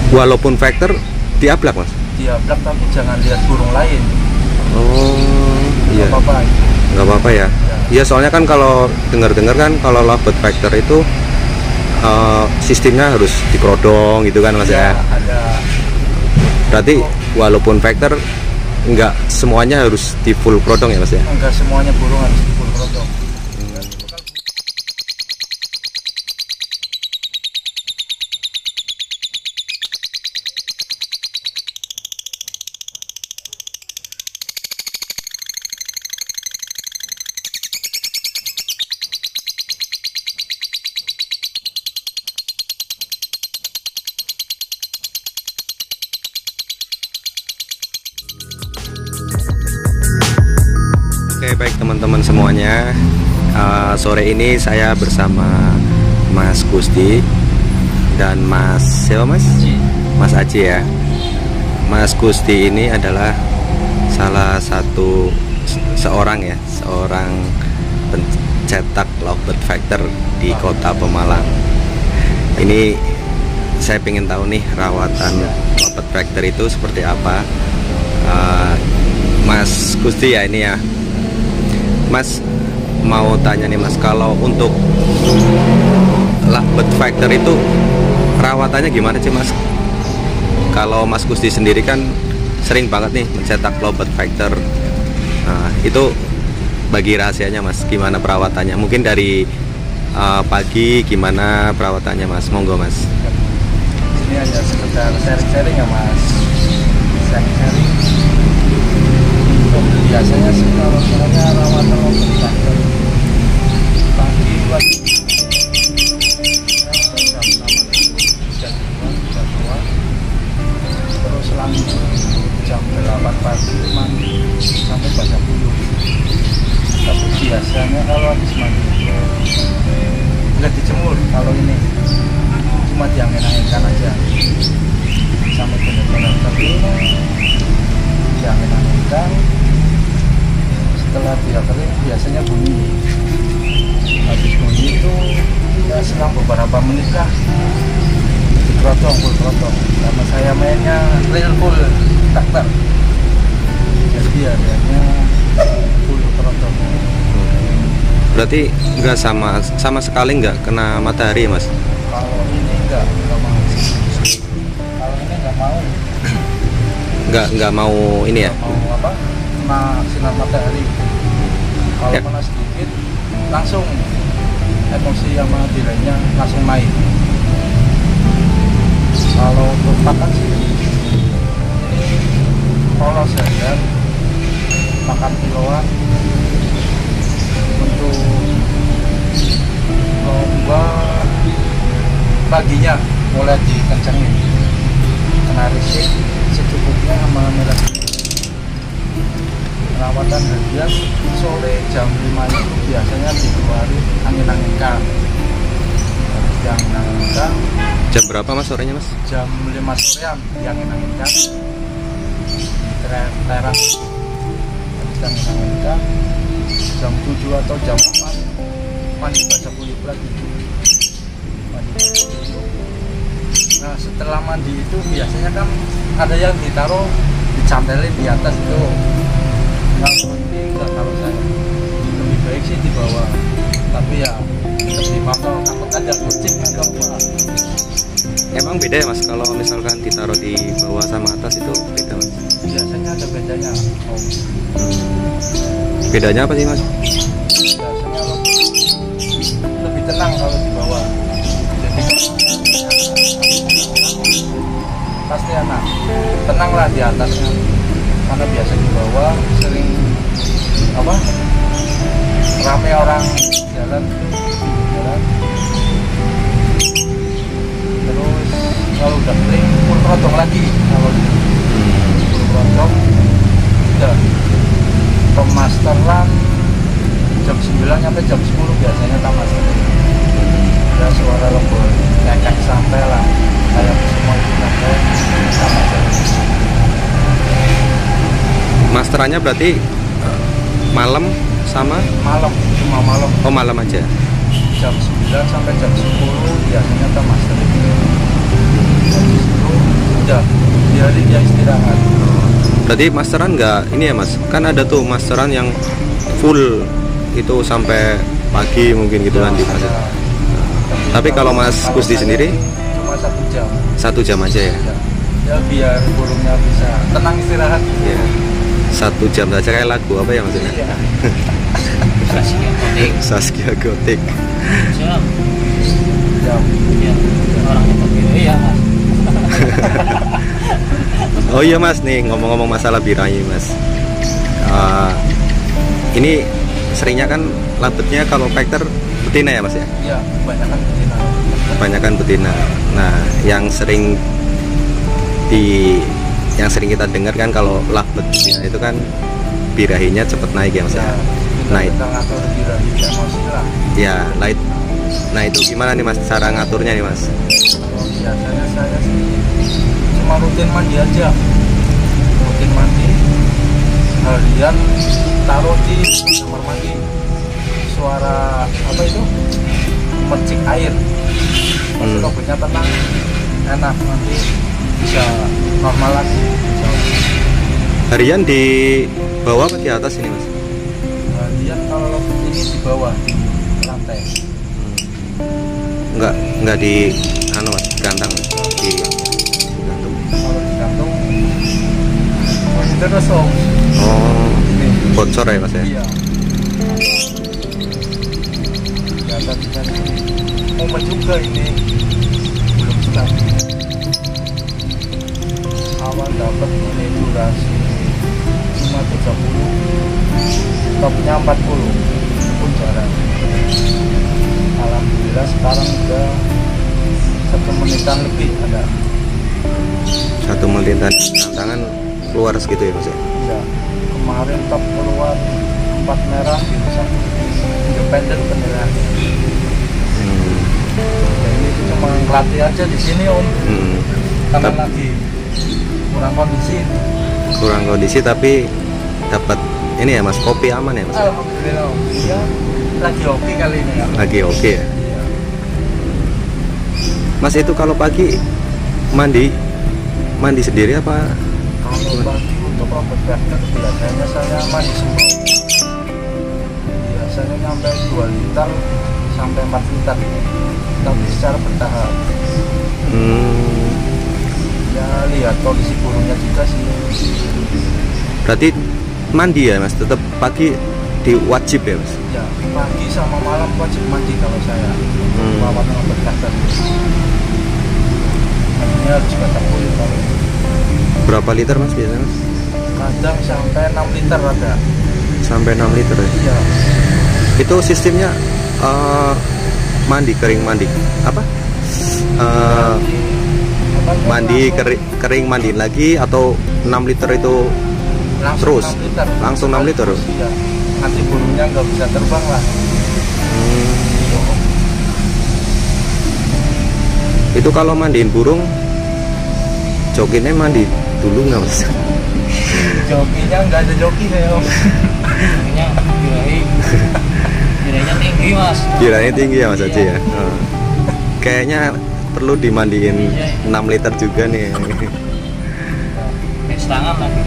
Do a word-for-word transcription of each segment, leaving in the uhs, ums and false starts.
Walaupun vector diablak mas? Diablak tapi jangan lihat burung lain. Oh iya. Nggak apa-apa. Nggak apa-apa ya? Iya, soalnya kan kalau dengar-dengar kan kalau lovebird vector itu uh, sistemnya harus dikerodong gitu kan mas ya? Ya ada. Berarti walaupun vector nggak semuanya harus di full kerodong ya mas ya? Enggak semuanya burung harus di full kerodong. Oke, baik teman-teman semuanya, uh, sore ini saya bersama Mas Gusti dan Mas siapa mas? Mas Aji ya. Mas Gusti ini adalah salah satu seorang ya, seorang pencetak lovebird vector di Kota Pemalang. Ini saya ingin tahu nih rawatan lovebird vector itu seperti apa. Uh, Mas Gusti ya ini ya. Mas mau tanya nih mas, kalau untuk lovebird vector itu perawatannya gimana sih mas? Kalau Mas Gusti sendiri kan sering banget nih mencetak lovebird vector. Nah, itu bagi rahasianya mas, gimana perawatannya? Mungkin dari uh, pagi gimana perawatannya mas? Monggo mas. Ini hanya sekedar sharing-sharing ya mas. Sharing-sharing. Biasanya sih kalau misalnya rawatan lovebird vector pagi waktu jam enam jam dua terus langsung jam delapan pagi mandi sampai baca bulu. Tapi biasanya kalau habis mandi nggak dijemur, kalau ini cuma diangin-anginkan aja sampai benar-benar kering, diangin-anginkan. Setelah dia kering biasanya bunyi. Habis bunyi itu ya selang beberapa menit lah dikerodong, full kerodong. Karena saya mainnya real full takter, jadi hariannya full kerodong. Berarti nggak sama sama sekali nggak kena matahari mas? Kalau ini nggak nggak mau. Kalau ini nggak mau. Nggak nggak mau ini ya? Nggak mau apa? Kena sinar matahari. Kalau Ya. kena sedikit langsung emosi sama nilainya langsung naik. Kalau untuk makan sih kalau saya makan kiloan, untuk lomba paginya mulai dikencengin, kena risik secukupnya sama merah. Perawatan harian sore jam lima itu biasanya dikeluarin angin-anginkan. Harus diangin-anginkan. Jam berapa mas sorenya mas? Jam lima sorean diangin-anginkan. Di teras. Harus diangin-anginkan. Jam tujuh atau jam empat mandi baca kulit lagi. Mandi baca kulit. Nah setelah mandi itu biasanya kan ada yang ditaruh dicantelin di atas itu. Nggak penting nggak, kalau saya lebih baik sih di bawah, tapi ya tetap dipantau, takut aja kucing atau apa. Emang beda ya mas kalau misalkan ditaruh di bawah sama atas itu beda mas? Biasanya ada bedanya. Oh. Bedanya apa sih mas? Biasanya lebih tenang kalau di bawah, jadi pasti enak, tenanglah di atasnya. Karena biasa di bawah sering apa rame orang jalan jalan terus kalau udah kering full kerodong lagi. Kalau full kerodong udah pemasteran jam sembilan sampai jam sepuluh biasanya tamat. Ya suara lembut ngekek sampai lah kayak semua itu sampai tamat. Masterannya berarti malam sama? Malam, cuma malam. Oh malam aja. Jam sembilan sampai jam sepuluh biasanya kita master. Habis itu biarin dia istirahat. Berarti masteran nggak ini ya mas? Kan ada tuh masteran yang full itu sampai pagi mungkin gitu kan di pasar. Ada. Tapi kalau Mas kalau Kusdi saya sendiri cuma satu jam. satu jam aja ya? Ya, ya biar burungnya bisa tenang istirahat. Iya. Satu jam saja kayak lagu apa ya maksudnya? Iya. Saskia Gotik. Saskia Gotik. Jam. Jam. Ya, orang yang gitu. Iya, Mas. Oh iya mas, nih ngomong-ngomong masalah birahi mas. Uh, ini seringnya kan labetnya kalau factor betina ya mas ya? Iya, kebanyakan betina. Kebanyakan betina. Nah, yang sering di yang sering kita dengar kan kalau labet betina itu kan birahinya cepet naik ya mas ya? Ya, Naik. kita ngatur birahi emosi lah. Ya, light. Nah itu gimana nih mas cara ngaturnya nih mas? Kalau biasanya saya sih cuma rutin mandi aja, rutin mandi harian, taruh di kamar mandi, suara apa itu mercik air, masuk Hmm. obatnya tenang, enak, nanti bisa normal lagi. Harian di bawah apa di atas ini mas? Harian kalau ini di bawah di lantai. Enggak, enggak di anu mas, gantang di gantung. Kalau di kantung terus om. Oh, Ini. bocor ya mas ya? Iya. Kelihatan di sana ini. Momen juga ini belum start. Awal dapat ini durasi cuma tiga puluh, topnya empat puluh, itu pun jarang. Alhamdulillah sekarang udah satu menitan lebih ada. Satu menitan tangan keluar segitu ya mas ya? Ya, kemarin top keluar empat merah di satu independen beneran. Hmm. Ya, ini cuma ngelatih aja di sini om, Hmm. karena Tap- lagi kurang kondisi. kurang kondisi tapi dapat ini ya mas, kopi aman ya mas? ya? Alhamdulillah om, ya lagi hoki kali ini ya. Lagi oke ya. Iya. Mas itu kalau pagi mandi mandi sendiri apa? Kalau pagi untuk obat bakteri biasanya saya mandi semua. Biasanya sampai dua liter sampai empat liter, tapi secara bertahap. Hmm. Ya lihat kondisi burungnya juga sih. Berarti mandi ya mas, tetap pagi diwajib ya mas? Ya pagi sama malam wajib mandi kalau saya Hmm. merawat obat bakteri. Mandinya harus batang kulit kalau Berapa liter mas biasanya mas? kadang sampai enam liter ada. Sampai enam liter ya? Iya. Itu sistemnya eh, mandi kering mandi apa? Eh, Apa, mandi langsung- kering, kering mandi lagi atau enam liter itu langsung terus? enam liter. Langsung enam liter? Iya. Nanti burungnya nggak bisa terbang lah. Hmm. Itu kalau mandiin burung jokinnya mandi dulu nggak mas? Jokinya nggak ada joki saya om. Kayaknya birahi. Birahinya tinggi, Mas. Kiranya tinggi ya mas Iya. Haji ya? Oh. Kayaknya perlu dimandiin enam liter juga nih. Kayak setangan lagi.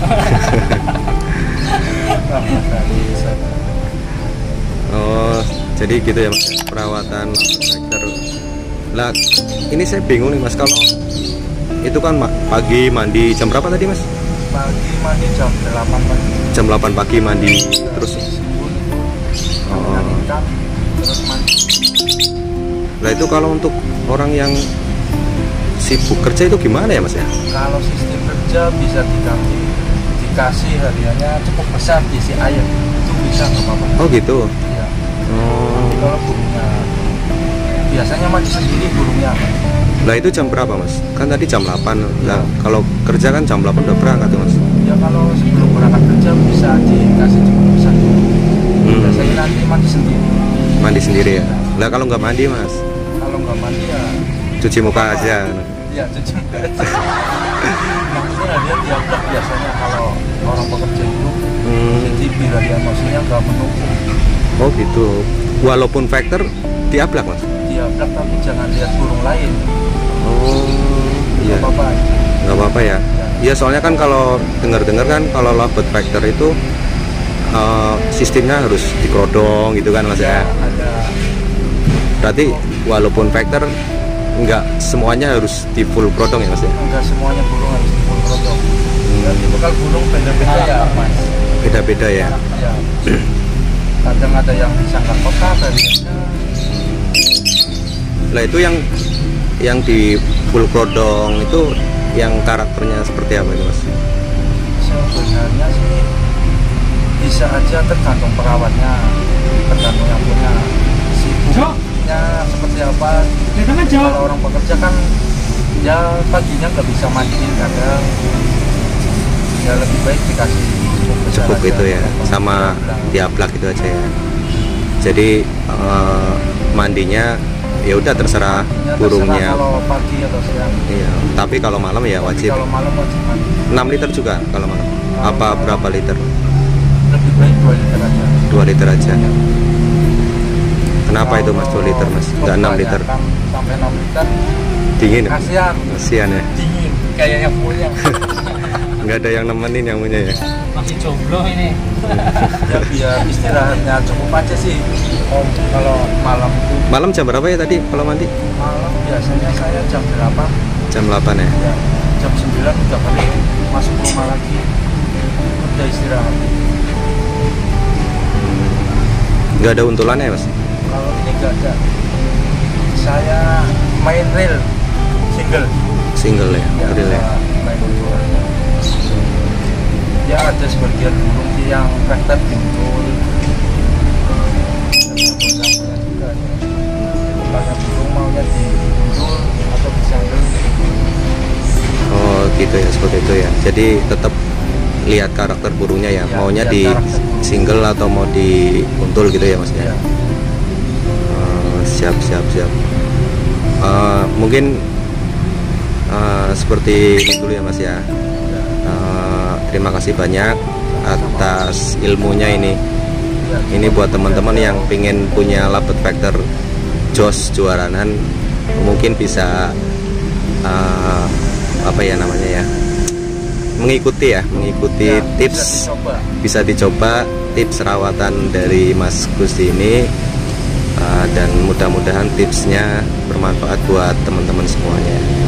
Nah, tadi saya Oh, jadi gitu ya mas, perawatan vektor. Lah, ini saya bingung nih mas, kalau itu kan ma- pagi mandi jam berapa tadi mas? pagi mandi jam delapan pagi. Jam delapan pagi mandi terus. Subuh itu Oh. makan ikan, terus mandi. Lah itu kalau untuk orang yang sibuk kerja itu gimana ya mas ya? Kalau sistem kerja bisa dikasih dikasih hariannya cukup besar diisi air, itu bisa nggak apa-apa. Oh gitu. Iya. Oh. Tapi kalau burungnya biasanya mandi sendiri burungnya. Lah itu jam berapa mas? Kan tadi jam delapan. Lah kalau kerja kan jam delapan udah berangkat tuh mas. Ya kalau sebelum berangkat kerja bisa dikasih cukup besar. Hmm. Biasanya nanti mandi sendiri. Mandi sendiri ya. Lah kalau nggak mandi mas, Kalau nggak mandi ya cuci muka aja. ya cuci muka aja. Maksudnya dia diablak biasanya kalau orang bekerja itu. Hmm. Jadi biar dia emosinya nggak menumpuk. Oh gitu. Walaupun vektor diablak mas. Diablak tapi jangan lihat burung lain. Oh iya. Nggak apa-apa. Nggak apa-apa apa ya? Ya soalnya kan kalau dengar-dengar kan kalau lovebird factor itu uh, sistemnya harus dikerodong gitu kan mas ya. Ada. Berarti walaupun factor nggak semuanya harus di full kerodong ya mas ya? Enggak semuanya burung harus di full kerodong. Dan Hmm, tipikal burung beda-beda ya mas. beda-beda ya. Ya. Kadang ada yang disangka kotak, ada yang Lah itu yang yang di full kerodong itu yang karakternya seperti apa itu mas? sebenarnya sih bisa aja tergantung perawatnya, tergantung yang punya sibuknya seperti apa. Kalau orang bekerja kan ya paginya nggak bisa mandiin kadang, ya lebih baik dikasih cukup besar Cukup aja. itu ya, sama diaplak itu aja ya. Jadi eh, mandinya ya udah terserah Ya, terserah burungnya. kalau pagi atau siang. Iya, tapi kalau malam ya Tapi wajib kalau malam wajib mandi. enam liter juga kalau malam. Apa berapa liter? Lebih baik dua liter aja. dua liter aja. Kenapa itu mas dua liter mas? Enggak enam liter. Kebanyakan sampai enam liter Dingin ya? kasihan, Kasihan ya. dingin kayak yang punya. Nggak ada yang nemenin yang punya ya. Masih jomblo ini. Ya biar istirahatnya cukup aja sih om. Kalau malam itu, Malam jam berapa ya tadi kalau mandi? malam biasanya saya jam delapan, Jam delapan ya. ya jam sembilan udah balik masuk rumah lagi, udah istirahat. Nggak ada untulannya ya mas? Kalau ini enggak ada, saya main reel single, Single ya, ya, real ya. nggak main untulan. Ya ada sebagian burung sih yang factor diuntul, tergantung yang punya juga ya. Kalau burung maunya diuntul atau disanggel. Oh gitu ya, seperti itu ya. Jadi tetap lihat karakter burungnya ya, Ya, maunya lihat di karakter burung. single atau mau diuntul gitu ya mas ya. Ya. Oh, siap siap siap. Eh, mungkin eh, seperti itu dulu ya mas ya. Eh, terima kasih banyak atas ilmunya ini. Ya, Ini buat teman-teman yang pengen punya lovebird factor Jos Juaranan, mungkin bisa eh, apa ya namanya ya, mengikuti ya, mengikuti ya, tips, bisa dicoba. bisa dicoba tips rawatan dari Mas Gusti ini. Uh, dan mudah-mudahan tipsnya bermanfaat buat teman-teman semuanya.